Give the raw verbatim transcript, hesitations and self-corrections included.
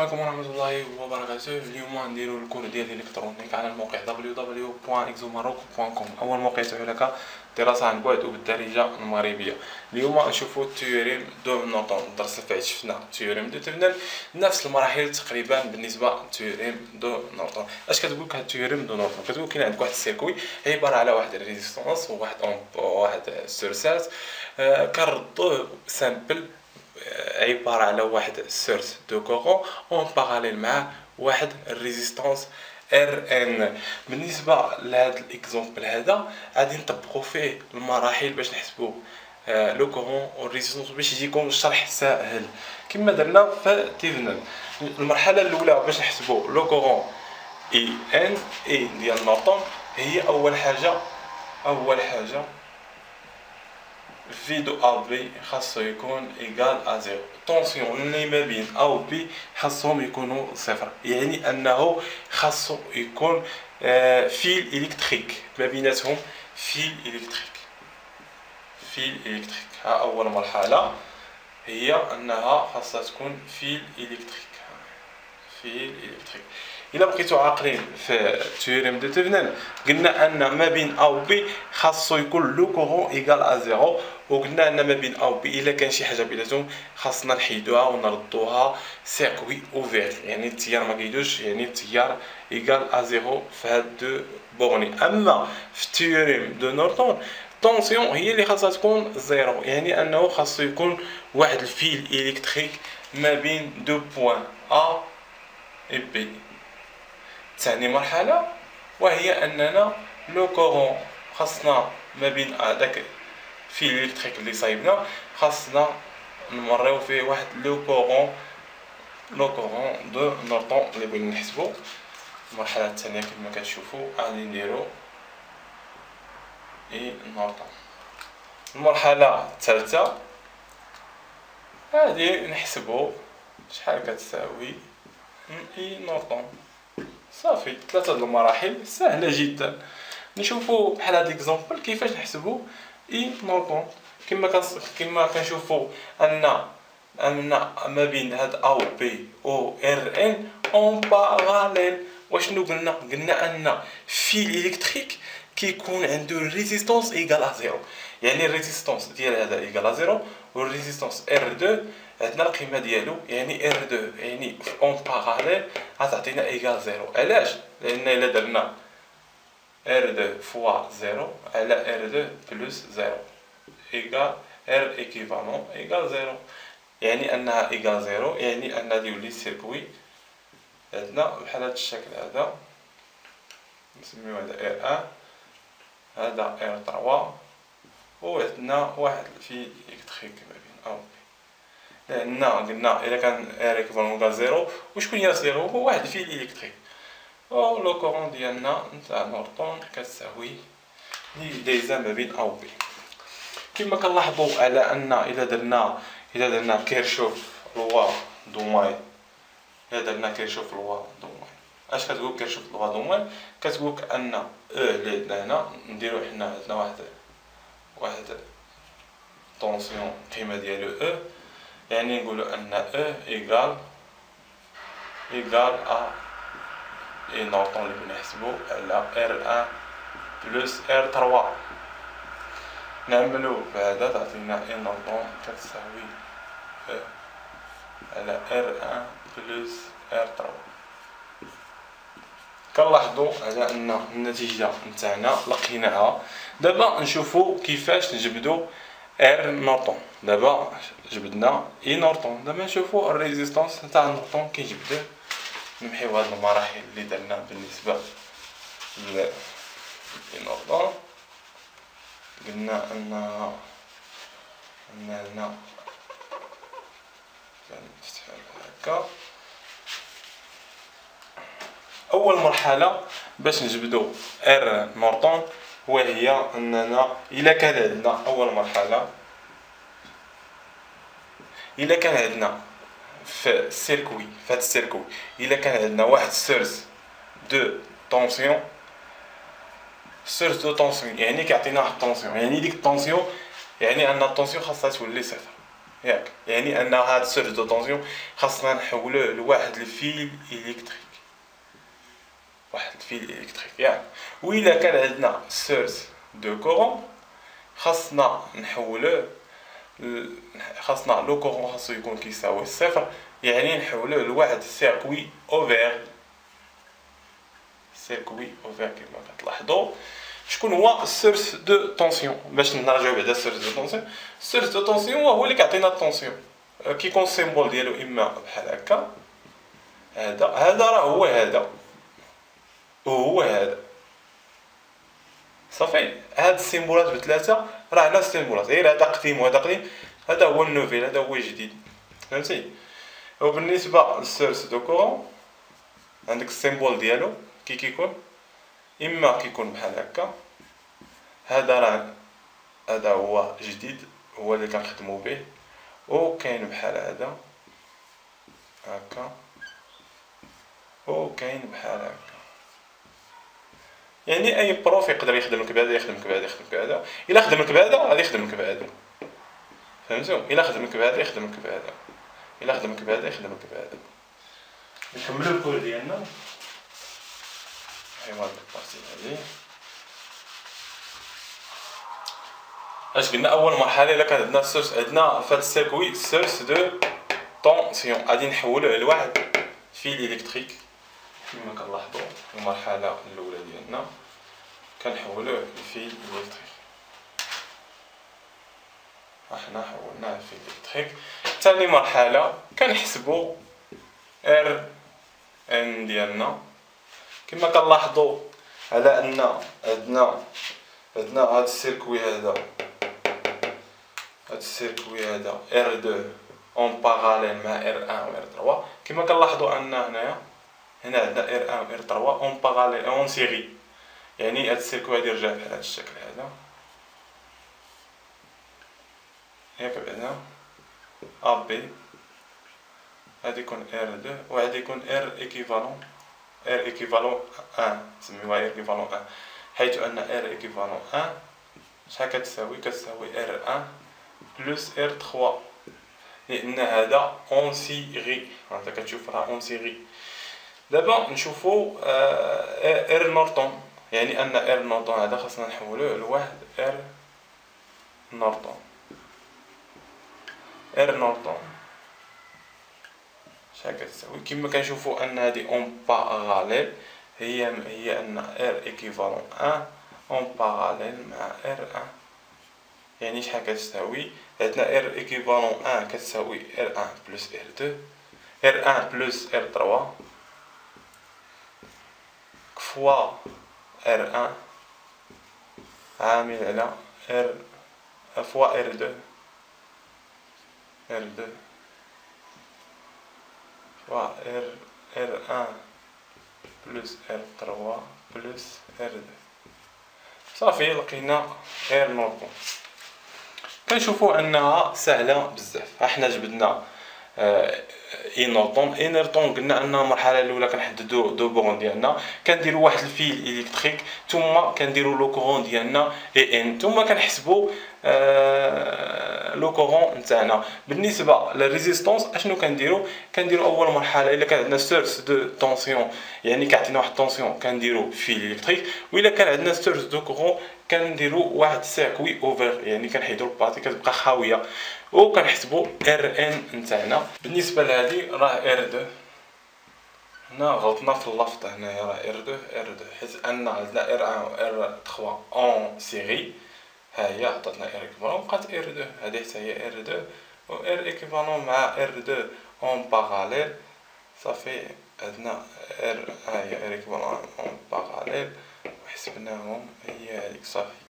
عليكم ورحمة الله وبركاته. اليوم نديرو الكور ديال الالكترونيك على الموقع دبليو دبليو بوان اكزوماروك بوان كوم. اول موقع يتيح لك دراسة عن بعد وبالدارجة المغربية. اليوم نشوفو تيوريم دو نوتون. الدرس اللي فات شفنا تيوريم دو تيفنل، نفس المراحل تقريبا بالنسبة لتيوريم دو نورتون. اش كتقول لك هاد تيوريم دو نورتون؟ كتقول كاين عندك واحد السيركوي عبارة على واحد الريزيستونس وواحد اون واحد سورسات آه كنردوه سامبل عبارة على واحد سورس دو كورون اون باراليل مع واحد الريزيستونس ار ان. بالنسبه لهذا الاكزومبل هذا غادي نطبقوا فيه المراحل باش نحسبوا لو كورون والريزيستونس باش يجيكم الشرح ساهل كما درنا في تيفنل. المرحله الاولى باش نحسبوا لو كورون اي ان اي ديال نورتون هي اول حاجه اول حاجه في دو ا بي خاصو يكون ايكال ا زيرو. طونسيون اللي ما بين ا و بي خاصهم يكونوا صفر، يعني انه خاصو يكون آه فيل الكتريك ما بيناتهم، فيل الكتريك فيل الكتريك. ها اول مرحله هي انها خاصها تكون فيل الكتريك فيل الكتريك. الا بقيتو عاقلين في تيوريم دو تيفنل قلنا ان ما بين ا و بي خاصو يكون لو كورون ايكال ا زيرو، وقلنا ان ما بين ا و بي الا كان شي حاجه بيناتهم خاصنا نحيدوها ونردوها سيركوي اوفير، يعني التيار ما كيدوش، يعني التيار ايكال ا زيرو في هاد دو بورني. اما في تيوريم دو نورتون طونسيون هي اللي خاصها تكون زيرو، يعني انه خاصو يكون واحد الفيل الكتريك ما بين دو بوين ا و بي. ثاني مرحله وهي اننا لو كورون خاصنا ما بين هذاك فيل الكتريك اللي صايبنا خاصنا نمريو فيه واحد لو كورون لو كورون دو نورتون اللي بغينا نحسبو. المرحله الثانيه كما كتشوفوا غادي نديرو اي نورتون. المرحله الثالثه غادي نحسبو شحال كتساوي اي نورتون. صافي ثلاثه د المراحل سهله جدا. نشوفوا بحال هاد ليكزومبل كيفاش نحسبوا اي نورتون. كما كنص... كما كنشوفوا ان ان ما بين هاد ا و بي و ار ان اون باراليل. واشنو قلنا؟ قلنا ان فيل الكتريك كيكون عنده ريزيستونس ايكال ا زيرو، يعني الريزيستونس ديال هذا ايكال ا زيرو والريزيستونس ار اثنين عندنا القيمه ديالو، يعني ار اثنين يعني اون باراليل غتعطينا ايكال زيرو. علاش؟ لان الا درنا ار اثنين فوا زيرو على ار اثنين بلس زيرو ايكال ار ايكيفالون ايكال زيرو، يعني انها ايكال زيرو، يعني ان غادي يولي السيركوي عندنا بحال هذا الشكل هذا نسميو هذا ار واحد هذا ار ثلاثة وعندنا واحد الفيل الكتريك ما بين ا و بي. لان قلنا الا كان ار ايكيفالون ايكال زيرو وشكون هي زيرو؟ هو واحد الفيل الكتريك. و لو كورون ديالنا نتاع نورتون كتساوي لي دايزه ما بين ا و بي. كما كنلاحظوا على ان الا درنا الا درنا كيرشوف لوا دوماي الا درنا كيرشوف لوا دوماي اش كتقول كيرشوف لوا دوماي؟ كتقول ان او اللي عندنا هنا نديرو حنا عندنا واحد واحد طونسيون القيمه ديالو او، يعني نقولوا ان او ايكال ايكال ا اي نورتون اللي بنحسبو على ار واحد بلس ار ثلاثة. نعملو بهذا تعطينا اي نورتون كتساوي او على ار واحد بلس ار ثلاثة. كنلاحظوا على ان النتيجه نتاعنا لقيناها. دابا نشوفوا كيفاش نجبدوا ار نورتون. دابا جبدنا اي نورتون، دابا نشوفوا الريزيستونس نتاع نورتون كيجبدوه. نمحيو هاد المراحل اللي درنا بالنسبه ل نورتون. قلنا ان ان هنا كنفتحو هكا. اول مرحله باش نجبدو ار نورتون وهي اننا الا كان عندنا اول مرحله الا كان عندنا في السيركوي في هذا السيركوي الا كان عندنا واحد سورس دو طونسيون سورس دو طونسيون يعني كيعطينا واحد الطونسيون، يعني ديك الطونسيون يعني ان الطونسيون خاصها تولي صفر. ياك يعني ان هاد السورس دو طونسيون خاصنا نحولوه لواحد الفيل الكتريك، واحد الفيل الكتريك ياك. وإلا كان عندنا سورس دو كورون خاصنا نحولوه، خاصنا لو كورون خاصو يكون كيساوي صفر، يعني نحولوه لواحد سيركوي اوفير، سيركوي اوفير كما كتلاحظوا. شكون هو السورس دو طونسيون؟ باش نرجعو بعدا السورس دو طونسيون، السورس دو طونسيون هو اللي كيعطينا الطونسيون، كيكون السيمبول ديالو اما بحال هكا، هذا هذا راه هو هذا وهو هذا، صافي. هاد السيمبولات بثلاثه راه نفس السيمبولات، غير هذا قديم وهذا قديم، هذا هو النوفيل، هذا هو الجديد، فهمتي. وبالنسبه للسورس دو كورون عندك السيمبول ديالو كي كيكون، اما كيكون بحال هكا، هذا راه هذا هو جديد، هو اللي كنخدمو به، و كاين بحال هذا هكا، و كاين بحال هكا. يعني اي بروف يقدر يخدم لك بهذا، يخدم لك بهذا، يخدم لك بهذا، الا خدم لك بهذا غادي يخدم لك بهذا، فهمتوا؟ الا خدم لك بهذا يخدم لك بهذا، الا خدم لك بهذا يخدم لك بهذا. نكملو الكور ديالنا. ايوا هاد البارتي هادي اش قلنا اول مرحله الا كان عندنا السورس، عندنا في هاد السيركوي سورس دو طونسيون، غادي نحولوه لواحد فيل الكتريك كما كنلاحظوا. المرحله الاولى ديالنا كنحولوه لفيل الكتريك، احنا حولناه لفيل الكتريك. ثاني مرحله كنحسبوا ار ان ديالنا، كما كنلاحظوا على ان عندنا عندنا هاد السيركوي هذا، هاد السيركوي هذا ار اثنين اون باراليل مع ار واحد و ار ثلاثة، كما كنلاحظوا ان هنايا هنا عندنا ار واحد و ار ثلاثة اون باراليل اون سيري، يعني هاد السيركوي غادي يرجع بحال هاد الشكل هذا، ياك بعدا ا بي غادي يكون ار اثنين وغادي يكون ار ايكيفالون، ار ايكيفالون واحد، نسميوها ار ايكيفالون واحد، حيث ان ار ايكيفالون واحد شحال كتساوي؟ كتساوي ار واحد بلس ار ثلاثة، لان هذا اون سيري، انت كتشوف راه اون سيري. دابا نشوفو ار نورتون، يعني ان ار نورتون هذا خاصنا نحولوه لواحد ار نورتون، ار نورتون شحال كتساوي؟ كما كنشوفو ان هذه اون باراليل، هي هي ان ار ايكيفالون واحد اون باراليل مع ار واحد، يعني شحال كتساوي؟ عندنا ار ايكيفالون واحد كتساوي ار واحد بلس ار اثنين، ار واحد بلس ار ثلاثة فوا ار واحد عامل على ار فوا ار اثنين، ار اثنين فوا ار ار واحد بلس ار ثلاثة بلس ار اثنين، صافي لقينا ار نورتون. كنشوفوا انها سهله بزاف. احنا جبدنا اي نورتون، اي نورتون قلنا ان المرحله الاولى كنحددوا دو بورون ديالنا، كنديروا واحد الفيل الكتريك، ثم كنديروا لو كورون ديالنا اي ان، ثم كنحسبوا لو كورون نتاعنا. بالنسبه للريزيستونس اشنو كنديروا؟ كنديروا اول مرحله الا كان عندنا سورس دو طونسيون، يعني كيعطينا واحد الطونسيون، كنديروا فيل الكتريك، والا كان عندنا سورس دو كورون كنديروا واحد سيركوي اوفر، يعني كنحيدوا الباتي كتبقى خاويه، وكنحسبوا ار ان نتاعنا. بالنسبه لهذه راه ار اثنين، هنا غلطنا في اللفظ، هنايا راه ار اثنين ار اثنين حيت ان عندنا ار واحد و ار ثلاثة اون سيري، ها هي عطاتنا ار ايكيفالون، بقات ار اثنين، هذه حتى هي ار اثنين و ار ايكيفالون مع ار اثنين اون باراليل، صافي عندنا ار، ها هي ار ايكيفالون اون باراليل، وحسبناهم هي هذيك، صافي.